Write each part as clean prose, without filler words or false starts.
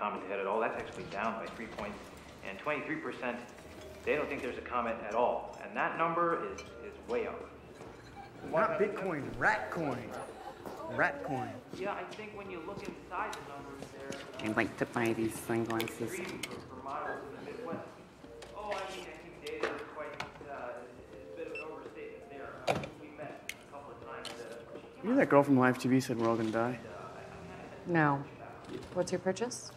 comet to hit at all. That's actually down by 3 points. And 23%, they don't think there's a comet at all. And that number is way up. Not Bitcoin, Ratcoin. Ratcoin. Yeah, I think when you look inside the numbers there... I'd like to buy these sunglasses. For models in the Midwest. Oh, I mean, I think data is quite, it's a bit of an overstatement there. We met a couple of times. You know that girl from live TV said we're all gonna die? No. What's your purchase?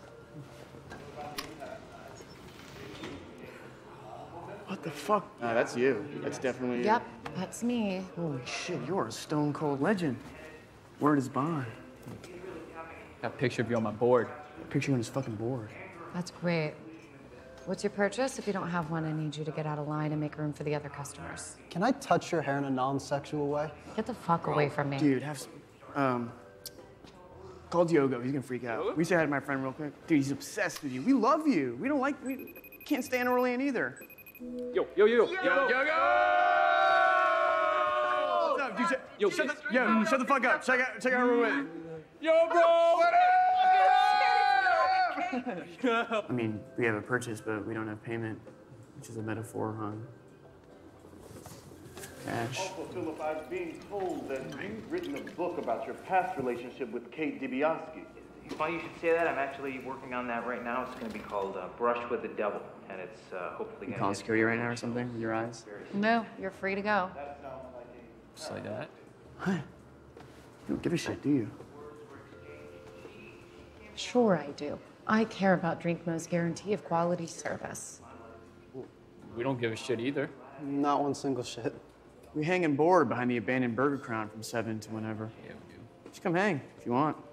What the fuck? That's you. That's definitely you. Yep, that's me. Holy shit, you're a stone cold legend. Word is bond. Got a picture of you on my board. Picture you on his fucking board. That's great. What's your purchase? If you don't have one, I need you to get out of line and make room for the other customers. Can I touch your hair in a non-sexual way? Get the fuck away from me. Dude, call Diogo. He's gonna freak out. We say hi to my friend real quick. Dude, he's obsessed with you. We love you. We can't stand Orlean either. Yo. What's up, dude? Shut the fuck up. Check out who we're with. Yo, bro! I mean, we have a purchase, but we don't have payment, which is a metaphor on cash. Also, Philip, I've been told that you've written a book about your past relationship with Kate Dibiasky. Funny you should say that. I'm actually working on that right now. It's going to be called Brush with the Devil, and it's hopefully going to... Calling security right now or something with your eyes? No, you're free to go. Just like that? What? You don't give a shit, do you? Sure I do. I care about Drinkmo's guarantee of quality service. We don't give a shit either. Not one single shit. We hang and board behind the abandoned Burger Crown from 7 to whenever. Yeah, we do. Just come hang if you want.